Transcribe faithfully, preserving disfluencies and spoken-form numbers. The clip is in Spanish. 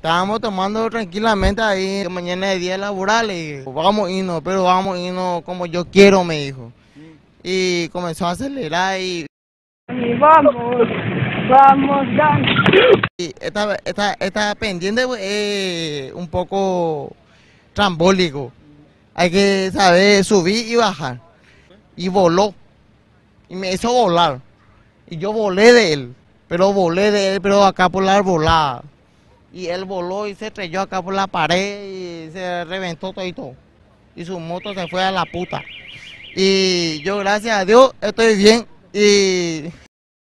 estábamos tomando tranquilamente ahí, mañana de día laboral, y vamos a irnos, pero vamos a irnos como yo quiero, me dijo. Y comenzó a acelerar y... Y vamos, vamos, dale. y esta, esta, esta pendiente es eh, un poco trambólico. Hay que saber subir y bajar. Y voló. Y me hizo volar. Y yo volé de él. Pero volé de él, pero acá por la arbolada. Y él voló y se estrelló acá por la pared y se reventó todo y todo. Y su moto se fue a la puta. Y yo, gracias a Dios, estoy bien. Y